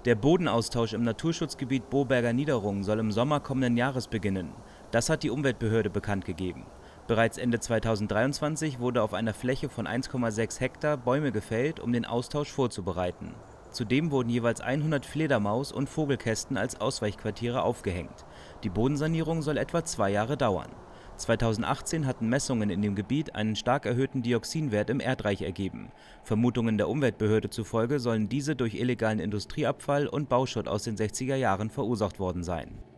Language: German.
Der Bodenaustausch im Naturschutzgebiet Boberger Niederung soll im Sommer kommenden Jahres beginnen. Das hat die Umweltbehörde bekannt gegeben. Bereits Ende 2023 wurde auf einer Fläche von 1,6 Hektar Bäume gefällt, um den Austausch vorzubereiten. Zudem wurden jeweils 100 Fledermaus- und Vogelkästen als Ausweichquartiere aufgehängt. Die Bodensanierung soll etwa 2 Jahre dauern. 2018 hatten Messungen in dem Gebiet einen stark erhöhten Dioxinwert im Erdreich ergeben. Vermutungen der Umweltbehörde zufolge sollen diese durch illegalen Industrieabfall und Bauschutt aus den 60er Jahren verursacht worden sein.